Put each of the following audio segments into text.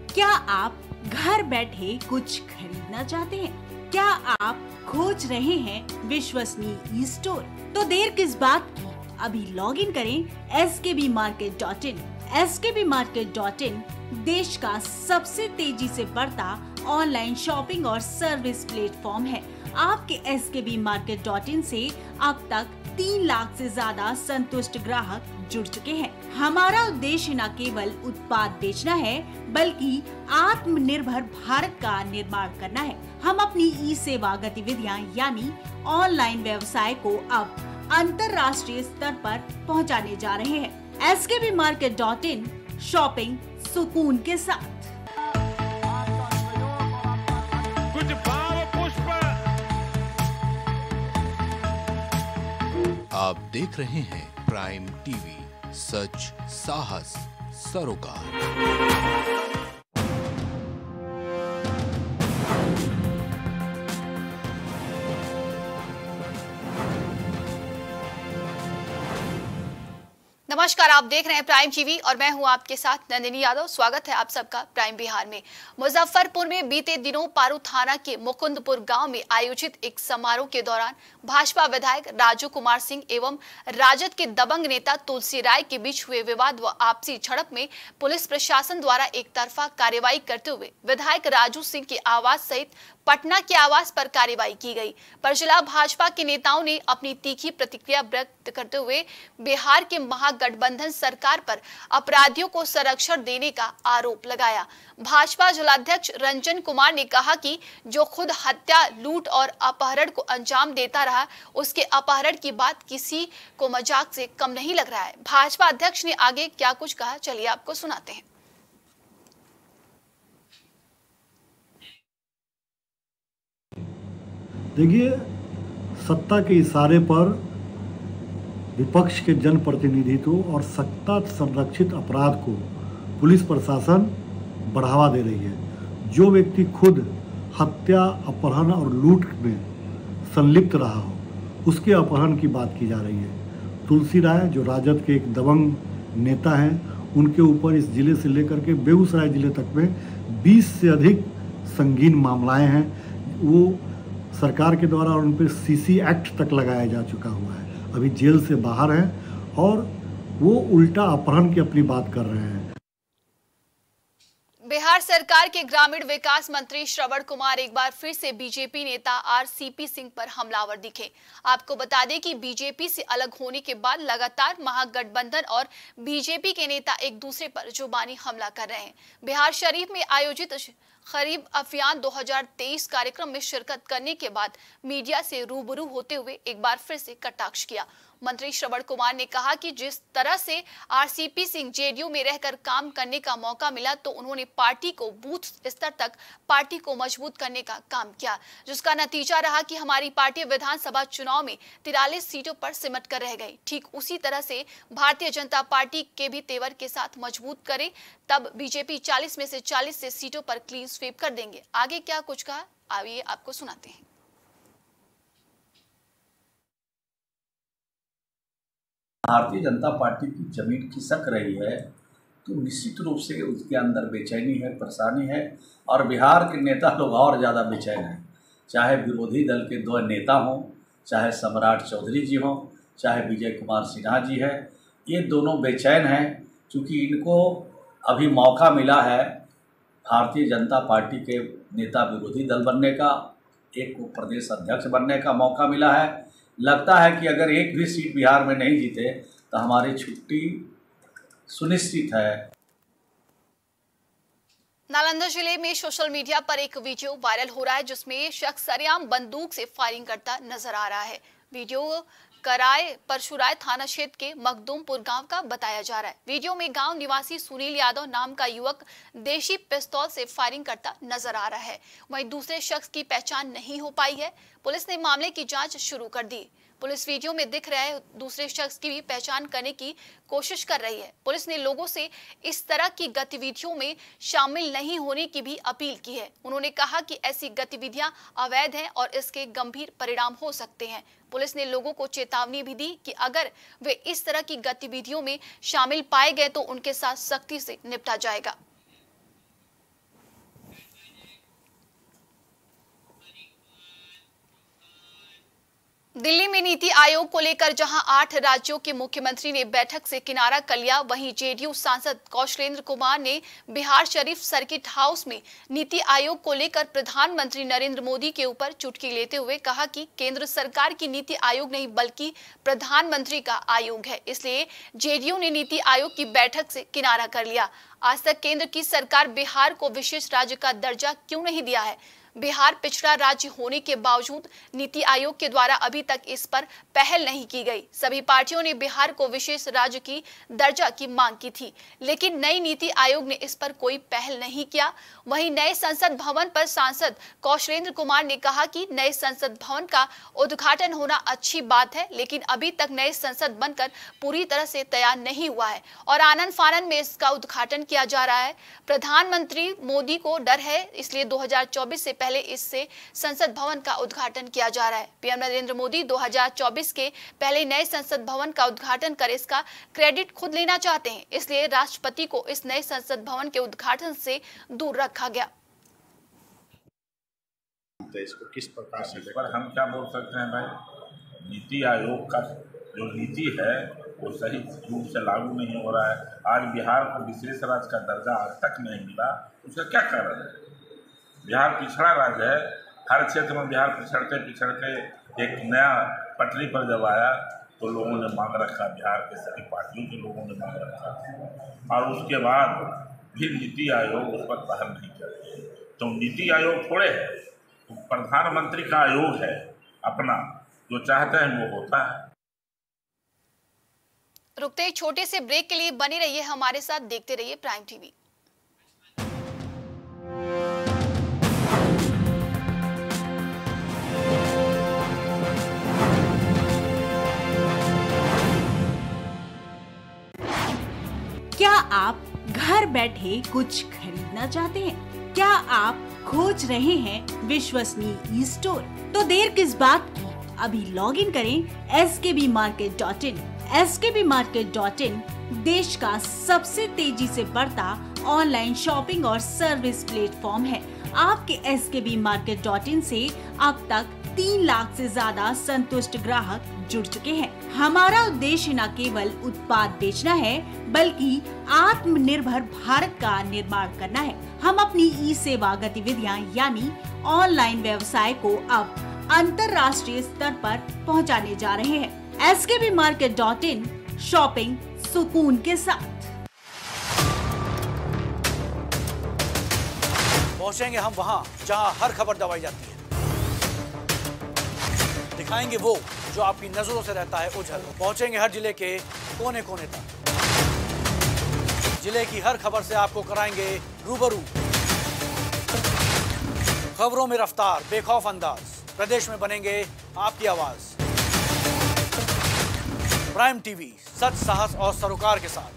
क्या आप घर बैठे कुछ खरीदना चाहते हैं? क्या आप खोज रहे हैं विश्वसनीय ई स्टोर? तो देर किस बात की, अभी लॉग इन करें skbmarket.in। skbmarket.in देश का सबसे तेजी से बढ़ता ऑनलाइन शॉपिंग और सर्विस प्लेटफॉर्म है। आपके skbmarket.in से अब तक 3 लाख से ज्यादा संतुष्ट ग्राहक जुड़ चुके हैं। हमारा उद्देश्य न केवल उत्पाद बेचना है, बल्कि आत्मनिर्भर भारत का निर्माण करना है। हम अपनी ई सेवा गतिविधियां यानी ऑनलाइन व्यवसाय को अब अंतर्राष्ट्रीय स्तर पर पहुंचाने जा रहे हैं। skbmarket.in, शॉपिंग सुकून के साथ। कुछ भाव पुष्प। आप देख रहे हैं प्राइम टीवी, सच साहस सरोकार। नमस्कार, आप देख रहे हैं प्राइम टीवी और मैं हूं आपके साथ नंदिनी यादव। स्वागत है आप सबका प्राइम बिहार में। मुजफ्फरपुर में बीते दिनों पारू थाना के मुकुंदपुर गांव में आयोजित एक समारोह के दौरान भाजपा विधायक राजू कुमार सिंह एवं राजद के दबंग नेता तुलसी राय के बीच हुए विवाद व आपसी झड़प में पुलिस प्रशासन द्वारा एक तरफा कार्रवाई करते हुए विधायक राजू सिंह के आवास सहित पटना के आवास पर कार्रवाई की गई। पर जिला भाजपा के नेताओं ने अपनी तीखी प्रतिक्रिया व्यक्त करते हुए बिहार के महागठबंधन सरकार पर अपराधियों को संरक्षण देने का आरोप लगाया। भाजपा जिलाध्यक्ष रंजन कुमार ने कहा कि जो खुद हत्या, लूट और अपहरण को अंजाम देता रहा, उसके अपहरण की बात किसी को मजाक से कम नहीं लग रहा है। भाजपा अध्यक्ष ने आगे क्या कुछ कहा, चलिए आपको सुनाते हैं। देखिए, सत्ता के इशारे पर विपक्ष के जनप्रतिनिधित्व और सत्ता संरक्षित अपराध को पुलिस प्रशासन बढ़ावा दे रही है। जो व्यक्ति खुद हत्या, अपहरण और लूट में संलिप्त रहा हो, उसके अपहरण की बात की जा रही है। तुलसी राय जो राजद के एक दबंग नेता हैं, उनके ऊपर इस जिले से लेकर के बेगूसराय जिले तक में 20 से अधिक संगीन मामलाएं हैं। वो सरकार के द्वारा उन पर सीसी एक्ट तक लगाया जा चुका हुआ है। अभी जेल से बाहर हैं और वो उल्टा अपहरण की अपनी बात कर रहे हैं। बिहार सरकार के ग्रामीण विकास मंत्री श्रवण कुमार एक बार फिर से बीजेपी नेता आरसीपी सिंह पर हमलावर दिखे। आपको बता दें कि बीजेपी से अलग होने के बाद लगातार महागठबंधन और बीजेपी के नेता एक दूसरे पर जुबानी हमला कर रहे हैं। बिहार शरीफ में आयोजित खरीफ अभियान 2023 कार्यक्रम में शिरकत करने के बाद मीडिया से रूबरू होते हुए एक बार फिर से कटाक्ष किया। मंत्री श्रवण कुमार ने कहा कि जिस तरह से आरसीपी सिंह जेडीयू में रहकर काम करने का मौका मिला, तो उन्होंने पार्टी को बूथ स्तर तक पार्टी को मजबूत करने का काम किया, जिसका नतीजा रहा कि हमारी पार्टी विधानसभा चुनाव में 43 सीटों पर सिमट कर रह गई। ठीक उसी तरह से भारतीय जनता पार्टी के भी तेवर के साथ मजबूत करे, तब बीजेपी 40 में से 40 सीटों पर क्लीन स्वीप कर देंगे। आगे क्या कुछ कहा, आइए आपको सुनाते हैं। भारतीय जनता पार्टी की जमीन खिसक रही है, तो निश्चित रूप से उसके अंदर बेचैनी है, परेशानी है और बिहार के नेता लोग और ज़्यादा बेचैन हैं। चाहे विरोधी दल के 2 नेता हों, चाहे सम्राट चौधरी जी हों, चाहे विजय कुमार सिन्हा जी है, ये दोनों बेचैन हैं क्योंकि इनको अभी मौका मिला है भारतीय जनता पार्टी के नेता विरोधी दल बनने का, एक को प्रदेश अध्यक्ष बनने का मौका मिला है। लगता है कि अगर एक भी सीट बिहार में नहीं जीते तो हमारी छुट्टी सुनिश्चित है। नालंदा जिले में सोशल मीडिया पर एक वीडियो वायरल हो रहा है, जिसमें शख्स सरेआम बंदूक से फायरिंग करता नजर आ रहा है। वीडियो कराय परशुराय थाना क्षेत्र के मखदूमपुर गांव का बताया जा रहा है। वीडियो में गांव निवासी सुनील यादव नाम का युवक देशी पिस्तौल से फायरिंग करता नजर आ रहा है। वहीं दूसरे शख्स की पहचान नहीं हो पाई है। पुलिस ने मामले की जांच शुरू कर दी। पुलिस वीडियो में दिख रहे दूसरे शख्स की भी पहचान करने की कोशिश कर रही है। पुलिस ने लोगों से इस तरह की गतिविधियों में शामिल नहीं होने की भी अपील की है। उन्होंने कहा कि ऐसी गतिविधियां अवैध हैं और इसके गंभीर परिणाम हो सकते हैं। पुलिस ने लोगों को चेतावनी भी दी कि अगर वे इस तरह की गतिविधियों में शामिल पाए गए तो उनके साथ सख्ती से निपटा जाएगा। दिल्ली में नीति आयोग को लेकर जहां 8 राज्यों के मुख्यमंत्री ने बैठक से किनारा कर लिया, वहीं जेडीयू सांसद कौशलेंद्र कुमार ने बिहार शरीफ सर्किट हाउस में नीति आयोग को लेकर प्रधानमंत्री नरेंद्र मोदी के ऊपर चुटकी लेते हुए कहा कि केंद्र सरकार की नीति आयोग नहीं बल्कि प्रधानमंत्री का आयोग है, इसलिए जेडीयू ने नीति आयोग की बैठक से किनारा कर लिया। आज तक केंद्र की सरकार बिहार को विशेष राज्य का दर्जा क्यों नहीं दिया है? बिहार पिछड़ा राज्य होने के बावजूद नीति आयोग के द्वारा अभी तक इस पर पहल नहीं की गई। सभी पार्टियों ने बिहार को विशेष राज्य की दर्जा की मांग की थी, लेकिन नई नीति आयोग ने इस पर कोई पहल नहीं किया। वहीं नए संसद भवन पर सांसद कौशलेंद्र कुमार ने कहा कि नए संसद भवन का उद्घाटन होना अच्छी बात है, लेकिन अभी तक नए संसद बनकर पूरी तरह से तैयार नहीं हुआ है और आनन फानन में इसका उद्घाटन किया जा रहा है। प्रधानमंत्री मोदी को डर है, इसलिए 2024 से पहले इससे संसद भवन का उद्घाटन किया जा रहा है। पीएम नरेंद्र मोदी 2024 के पहले नए संसद भवन का उद्घाटन कर इसका क्रेडिट खुद लेना चाहते हैं, इसलिए राष्ट्रपति को इस नए संसद भवन के उद्घाटन से दूर रखा गया। तो इसको किस प्रकार से पर हम क्या बोल सकते हैं भाई, नीति आयोग का जो नीति है वो सही रूप से लागू नहीं हो रहा है। आज बिहार को विशेष राज्य का दर्जा आज तक नहीं मिला, उसका क्या कारण है? बिहार पिछड़ा राज्य है, हर क्षेत्र में बिहार पिछड़ते पिछड़ते एक नया पटरी पर जब आया तो लोगों ने मांग रखा, बिहार के सभी पार्टियों के लोगों ने मांग रखा और उसके बाद भी नीति आयोग उस पर पहल नहीं कर। तो नीति आयोग थोड़े है, तो प्रधानमंत्री का आयोग है, अपना जो चाहते हैं वो होता है। रुकते एक छोटे से ब्रेक के लिए बने रहिए हमारे साथ, देखते रहिए प्राइम टीवी। क्या आप घर बैठे कुछ खरीदना चाहते हैं? क्या आप खोज रहे हैं विश्वसनीय स्टोर? तो देर किस बात की, अभी लॉग इन करें skbmarket.in। skbmarket.in देश का सबसे तेजी से बढ़ता ऑनलाइन शॉपिंग और सर्विस प्लेटफॉर्म है। आपके skbmarket.in से अब तक 3 लाख से ज्यादा संतुष्ट ग्राहक जुड़ चुके हैं। हमारा उद्देश्य न केवल उत्पाद बेचना है बल्कि आत्मनिर्भर भारत का निर्माण करना है। हम अपनी ई सेवा गतिविधियां यानी ऑनलाइन व्यवसाय को अब अंतर्राष्ट्रीय स्तर पर पहुंचाने जा रहे हैं। skbmarket.in, शॉपिंग सुकून के साथ। पहुंचेंगे हम वहां जहां हर खबर दबाई जाती है, दिखाएंगे वो जो आपकी नजरों से रहता है उजल। पहुंचेंगे हर जिले के कोने कोने तक, जिले की हर खबर से आपको कराएंगे रूबरू। खबरों में रफ्तार, बेखौफ अंदाज, प्रदेश में बनेंगे आपकी आवाज। प्राइम टीवी, सच, साहस और सरोकार के साथ।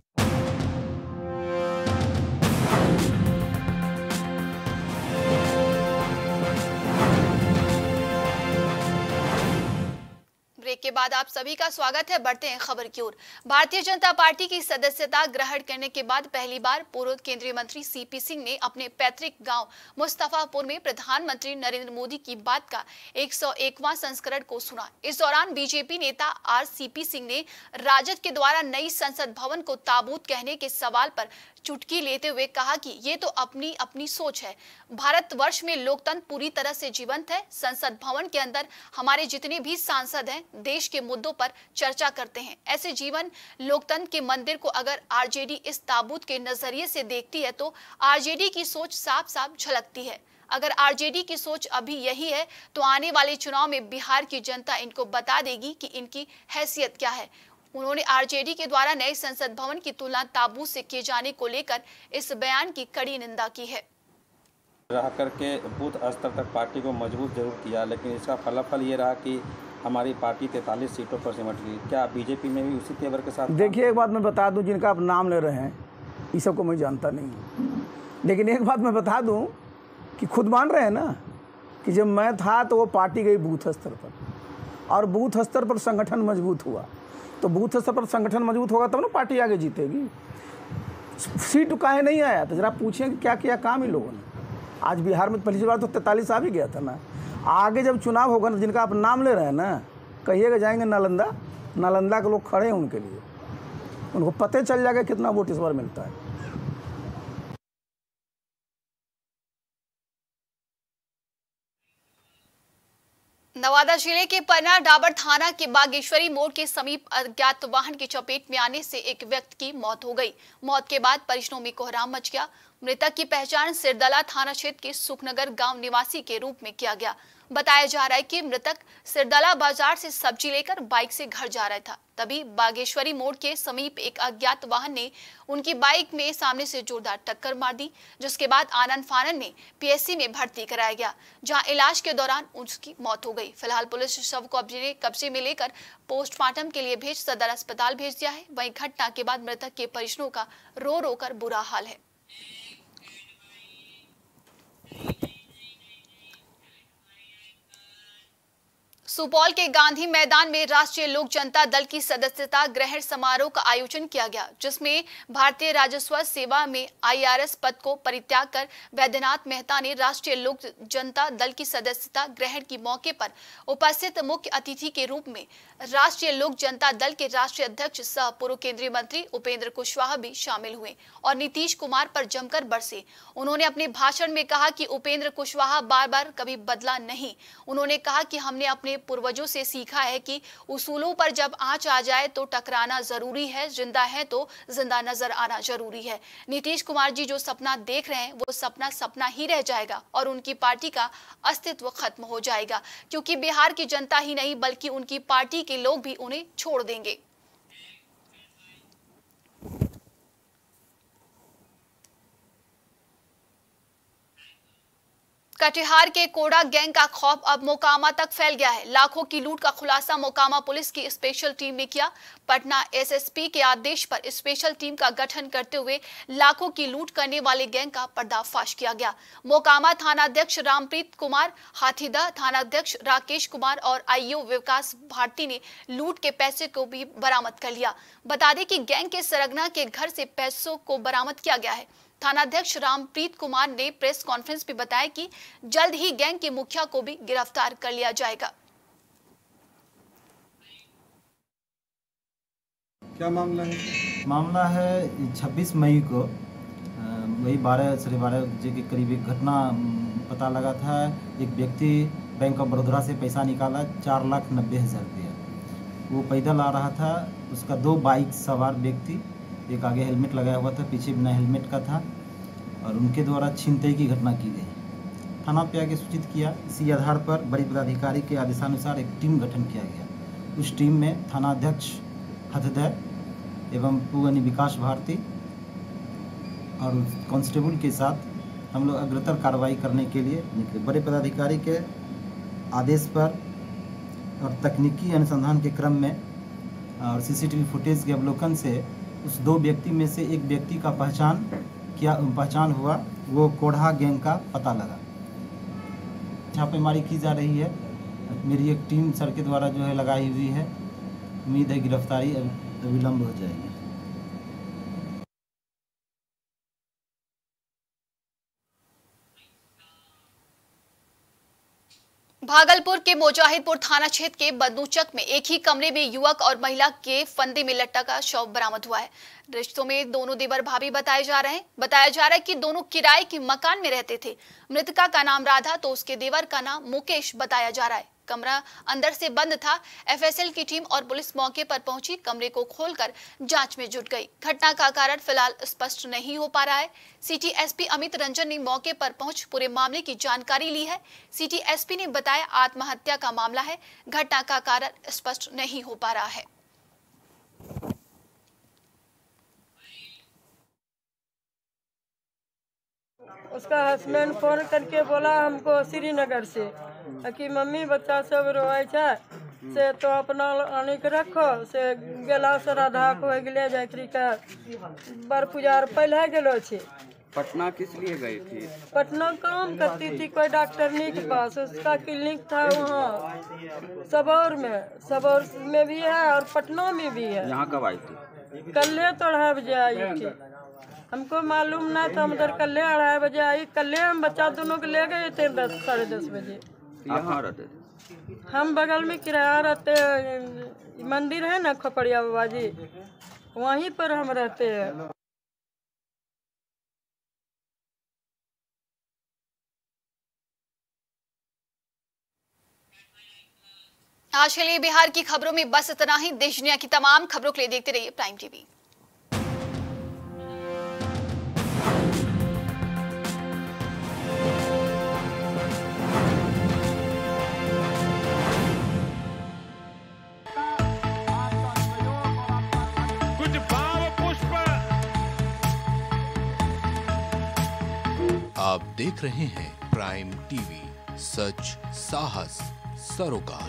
ब्रेक के बाद आप सभी का स्वागत है। बढ़ते हैं खबर की ओर। भारतीय जनता पार्टी की सदस्यता ग्रहण करने के बाद पहली बार पूर्व केंद्रीय मंत्री सीपी सिंह ने अपने पैतृक गांव मुस्तफापुर में प्रधानमंत्री नरेंद्र मोदी की बात का 101वां संस्करण को सुना। इस दौरान बीजेपी नेता आर.सी.पी. सिंह ने राजद के द्वारा नई संसद भवन को ताबूत कहने के सवाल पर चुटकी लेते हुए कहा कि ये तो अपनी अपनी सोच है। भारतवर्ष में लोकतंत्र पूरी तरह से जीवंत है। संसद भवन के अंदर हमारे जितने भी सांसद हैं देश के मुद्दों पर चर्चा करते हैं। ऐसे जीवन लोकतंत्र के मंदिर को अगर आरजेडी इस ताबूत के नजरिए से देखती है तो आरजेडी की सोच साफ साफ झलकती है। अगर आरजेडी की सोच अभी यही है तो आने वाले चुनाव में बिहार की जनता इनको बता देगी कि इनकी हैसियत क्या है। उन्होंने आरजेडी के द्वारा नए संसद भवन की तुलना ताबूत से किए जाने को लेकर इस बयान की कड़ी निंदा की है। रह करके बूथ स्तर तक पार्टी को मजबूत जरूर किया, लेकिन इसका फलाफल ये रहा कि हमारी पार्टी 43 सीटों पर सिमट गई। क्या बीजेपी में भी उसी तेवर के साथ? देखिए, एक बात मैं बता दूं, जिनका आप नाम ले रहे हैं इस सबको मैं जानता नहीं हूँ, लेकिन एक बात मैं बता दूं कि खुद मान रहे हैं ना कि जब मैं था तो वो पार्टी गई बूथ स्तर पर, और बूथ स्तर पर संगठन मजबूत हुआ। तो बूथ स्तर पर संगठन मजबूत होगा तब ना पार्टी आगे जीतेगी। सीट काहे नहीं आया तो जरा पूछिए कि क्या किया काम इन लोगों ने। आज बिहार में पहली बार तो 43 आ भी गया था ना। आगे जब चुनाव होगा ना, जिनका आप नाम ले रहे हैं ना, कहिएगा जाएंगे नालंदा, नालंदा के लोग खड़े हैं उनके लिए, उनको पते चल जाएगा कितना वोट इस बार मिलता है। नवादा जिले के पन्ना डाबर थाना के बागेश्वरी मोड़ के समीप अज्ञात वाहन की चपेट में आने से एक व्यक्ति की मौत हो गई। मौत के बाद परिजनों में कोहराम मच गया। मृतक की पहचान सिरदला थाना क्षेत्र के सुखनगर गांव निवासी के रूप में किया गया। बताया जा रहा है कि मृतक सिरदला बाजार से सब्जी लेकर बाइक से घर जा रहा था, तभी बागेश्वरी मोड़ के समीप एक अज्ञात वाहन ने उनकी बाइक में सामने से जोरदार टक्कर मार दी, जिसके बाद आनन फानन में पीएचसी में भर्ती कराया गया, जहां इलाज के दौरान उसकी मौत हो गई। फिलहाल पुलिस शव को कब्जे में लेकर पोस्टमार्टम के लिए भेज सदर अस्पताल भेज दिया है। वहीं घटना के बाद मृतक के परिजनों का रो रो कर बुरा हाल है। सुपौल के गांधी मैदान में राष्ट्रीय लोक जनता दल की सदस्यता ग्रहण समारोह का आयोजन किया गया, जिसमें भारतीय राजस्व सेवा में आईआरएस पद को परित्याग कर वैद्यनाथ मेहता ने राष्ट्रीय लोक जनता दल की सदस्यता ग्रहण के मौके पर उपस्थित मुख्य अतिथि के रूप में राष्ट्रीय लोक जनता दल के राष्ट्रीय अध्यक्ष सह पूर्व केंद्रीय मंत्री उपेंद्र कुशवाहा भी शामिल हुए और नीतीश कुमार पर जमकर बरसे। उन्होंने अपने भाषण में कहा कि उपेंद्र कुशवाहा बार बार कभी बदला नहीं। उन्होंने कहा कि हमने अपने पूर्वजों से सीखा है कि उसूलों पर जब आंच आ जाए तो टकराना जरूरी है, जिंदा है तो जिंदा नजर आना जरूरी है। नीतीश कुमार जी जो सपना देख रहे हैं वो सपना सपना ही रह जाएगा और उनकी पार्टी का अस्तित्व खत्म हो जाएगा, क्योंकि बिहार की जनता ही नहीं बल्कि उनकी पार्टी के लोग भी उन्हें छोड़ देंगे। कटिहार के कोड़ा गैंग का खौफ अब मोकामा तक फैल गया है। लाखों की लूट का खुलासा मोकामा पुलिस की स्पेशल टीम ने किया। पटना एसएसपी के आदेश पर स्पेशल टीम का गठन करते हुए लाखों की लूट करने वाले गैंग का पर्दाफाश किया गया। मोकामा थानाध्यक्ष रामप्रीत कुमार, हाथीदह थानाध्यक्ष राकेश कुमार और आईओ विकास भारती ने लूट के पैसे को भी बरामद कर लिया। बता दें कि गैंग के सरगना के घर से पैसों को बरामद किया गया है। थानाध्यक्ष रामप्रीत कुमार ने प्रेस कॉन्फ्रेंस में बताया कि जल्द ही गैंग के मुखिया को भी गिरफ्तार कर लिया जाएगा। क्या मामला है? मामला है 26 मई को वही 12:12 बजे के करीब एक घटना पता लगा था। एक व्यक्ति बैंक ऑफ बड़ौदा से पैसा निकाला 4,90,000 रुपया। वो पैदल आ रहा था, उसका 2 बाइक सवार व्यक्ति, एक आगे हेलमेट लगाया हुआ था, पीछे बिना हेलमेट का था, और उनके द्वारा छीनताई की घटना की गई। थाना पे आगे सूचित किया। इसी आधार पर बड़ी पदाधिकारी के आदेशानुसार एक टीम गठन किया गया। उस टीम में थानाध्यक्ष हाथीदह एवं पूर्व विकास भारती और कांस्टेबल के साथ हम लोग अग्रतर कार्रवाई करने के लिए निकले। बड़े पदाधिकारी के आदेश पर और तकनीकी अनुसंधान के क्रम में और सीसीटीवी फुटेज के अवलोकन से उस 2 व्यक्ति में से एक व्यक्ति का पहचान हुआ। वो कोढ़ा गैंग का पता लगा। छापेमारी की जा रही है। मेरी एक टीम सर के द्वारा जो है लगाई हुई है। उम्मीद है गिरफ्तारी विलम्ब हो जाएगी। भागलपुर के मुजाहिदपुर थाना क्षेत्र के बदनूचक में एक ही कमरे में युवक और महिला के फंदे में लटका शव बरामद हुआ है। रिश्तों में दोनों देवर भाभी बताए जा रहे हैं। बताया जा रहा है कि दोनों किराए के मकान में रहते थे। मृतका का नाम राधा तो उसके देवर का नाम मुकेश बताया जा रहा है। कमरा अंदर से बंद था। एफएसएल की टीम और पुलिस मौके पर पहुंची, कमरे को खोलकर जांच में जुट गई। घटना का कारण फिलहाल स्पष्ट नहीं हो पा रहा है। सिटी एसपी अमित रंजन ने मौके पर पहुंच पूरे मामले की जानकारी ली है। सिटी एसपी ने बताया आत्महत्या का मामला है। घटना का कारण स्पष्ट नहीं हो पा रहा है। उसका हस्बैंड फोन करके बोला हमको श्रीनगर से कि मम्मी बच्चा सब रोए से तो अपना आने के रखो से गेला से राधा को ले जात्री का बर पूजा पहले गेलो छे। पटना किस लिए गई थी? पटना काम करती थी कोई डॉक्टरनी के पास। उसका क्लिनिक था वहाँ सबौर में भी है और पटना में भी है। यहाँ कब आई थी? कल 2:30 बजे आई थी। हमको मालूम ना था। हम उधर कल 2:30 बजे आई। कल हम बच्चा दोनों को ले गए थे 10 साढ़े 10 बजे। यहाँ रहते थे? हम बगल में किराया रहते हैं, मंदिर है ना खोपड़िया बाबा जी, वहीं पर हम रहते हैं। आज के लिए बिहार की खबरों में बस इतना ही। देश दुनिया की तमाम खबरों के लिए देखते रहिए प्राइम टीवी। कुछ भाव पुष्प। आप देख रहे हैं प्राइम टीवी, सच साहस सरोकार।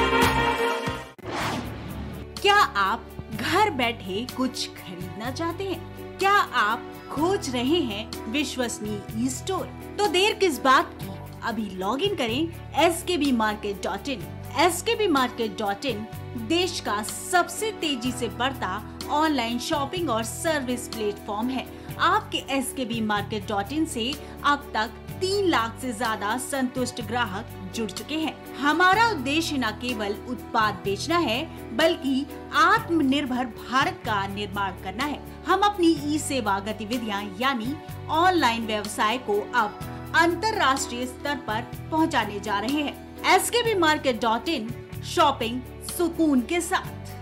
क्या आप घर बैठे कुछ खरीदना चाहते हैं? क्या आप खोज रहे हैं विश्वसनीय ई स्टोर? तो देर किस बात की, अभी लॉग इन करें skbmarket.in। skbmarket.in देश का सबसे तेजी से बढ़ता ऑनलाइन शॉपिंग और सर्विस प्लेटफॉर्म है। आपके skbmarket.in से अब तक 3 लाख से ज्यादा संतुष्ट ग्राहक जुड़ चुके हैं। हमारा उद्देश्य न केवल उत्पाद बेचना है, बल्कि आत्मनिर्भर भारत का निर्माण करना है। हम अपनी ई सेवा गतिविधियां यानी ऑनलाइन व्यवसाय को अब अंतर्राष्ट्रीय स्तर पर पहुंचाने जा रहे हैं। skbmarket.in शॉपिंग सुकून के साथ।